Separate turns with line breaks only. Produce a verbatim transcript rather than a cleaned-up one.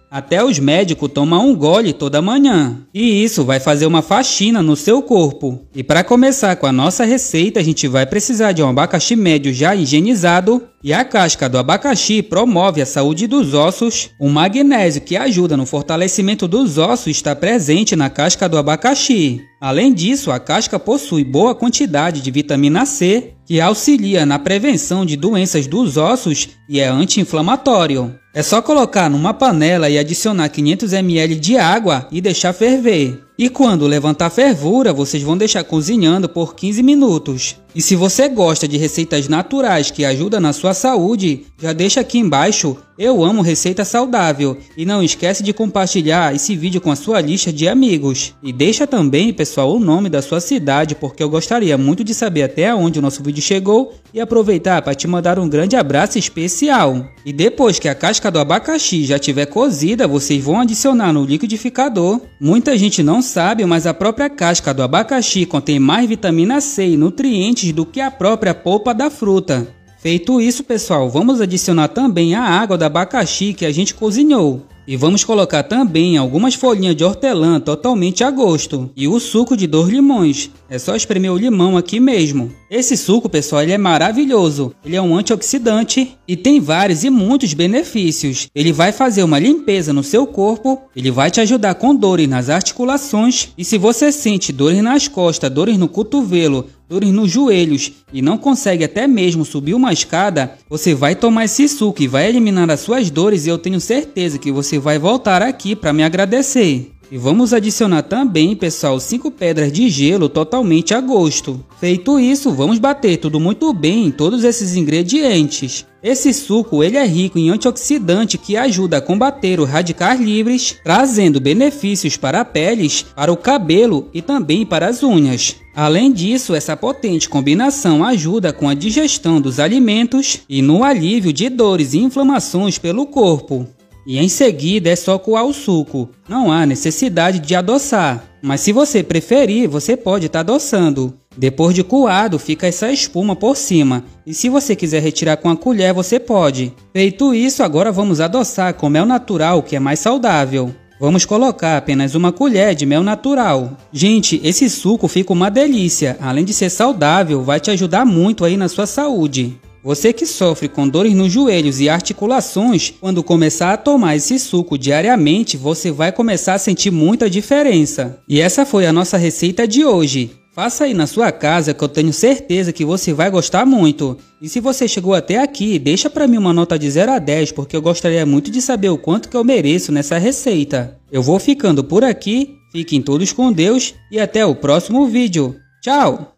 Até os médicos tomam um gole toda manhã. E isso vai fazer uma faxina no seu corpo. E para começar com a nossa receita, a gente vai precisar de um abacaxi médio já higienizado. E a casca do abacaxi promove a saúde dos ossos. O magnésio que ajuda no fortalecimento dos ossos está presente na casca do abacaxi. Além disso, a casca possui boa quantidade de vitamina C, que auxilia na prevenção de doenças dos ossos e é anti-inflamatório. É só colocar numa panela e adicionar quinhentos mililitros de água e deixar ferver. E quando levantar a fervura, vocês vão deixar cozinhando por quinze minutos. E se você gosta de receitas naturais que ajudam na sua saúde, já deixa aqui embaixo, eu amo receita saudável. E não esquece de compartilhar esse vídeo com a sua lista de amigos. E deixa também, pessoal, o nome da sua cidade, porque eu gostaria muito de saber até onde o nosso vídeo chegou e aproveitar para te mandar um grande abraço especial. E depois que a casca do abacaxi já estiver cozida, vocês vão adicionar no liquidificador. Muita gente não sabe, mas a própria casca do abacaxi contém mais vitamina C e nutrientes do que a própria polpa da fruta. Feito isso, pessoal, vamos adicionar também a água do abacaxi que a gente cozinhou. E vamos colocar também algumas folhinhas de hortelã totalmente a gosto. E o suco de dois limões. É só espremer o limão aqui mesmo. Esse suco, pessoal, ele é maravilhoso. Ele é um antioxidante e tem vários e muitos benefícios. Ele vai fazer uma limpeza no seu corpo. Ele vai te ajudar com dores nas articulações. E se você sente dores nas costas, dores no cotovelo, dores nos joelhos e não consegue até mesmo subir uma escada, você vai tomar esse suco e vai eliminar as suas dores e eu tenho certeza que você vai voltar aqui para me agradecer. E vamos adicionar também, pessoal, cinco pedras de gelo totalmente a gosto. Feito isso, vamos bater tudo muito bem em todos esses ingredientes. Esse suco ele é rico em antioxidante que ajuda a combater os radicais livres, trazendo benefícios para a pele, para o cabelo e também para as unhas. Além disso, essa potente combinação ajuda com a digestão dos alimentos e no alívio de dores e inflamações pelo corpo. E em seguida é só coar o suco, não há necessidade de adoçar, mas se você preferir, você pode estar adoçando. Depois de coado, fica essa espuma por cima, e se você quiser retirar com a colher, você pode. Feito isso, agora vamos adoçar com mel natural, que é mais saudável. Vamos colocar apenas uma colher de mel natural. Gente, esse suco fica uma delícia, além de ser saudável, vai te ajudar muito aí na sua saúde. Você que sofre com dores nos joelhos e articulações, quando começar a tomar esse suco diariamente, você vai começar a sentir muita diferença. E essa foi a nossa receita de hoje. Faça aí na sua casa que eu tenho certeza que você vai gostar muito. E se você chegou até aqui, deixa para mim uma nota de zero a dez, porque eu gostaria muito de saber o quanto que eu mereço nessa receita. Eu vou ficando por aqui, fiquem todos com Deus e até o próximo vídeo. Tchau!